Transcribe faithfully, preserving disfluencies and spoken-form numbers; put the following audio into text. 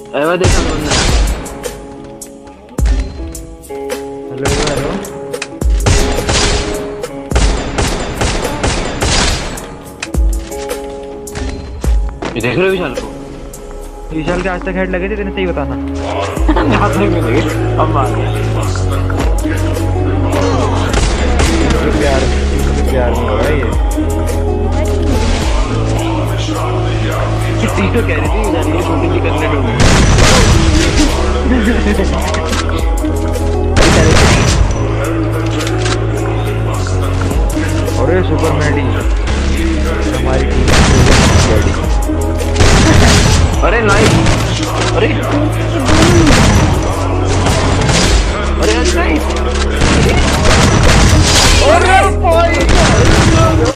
एवा देखा बंदा। हेलो हेलो ये देख रहे हो विशाल को? विशाल के आज तक हेड लगे थे, तेने सही बताना। हाथ में लगे अब मार प्यार प्यार नहीं हो रहा ये। किसी को कह रही थी जानिए शूटिंग भी करने दूंगी। अरे सुपर मैडी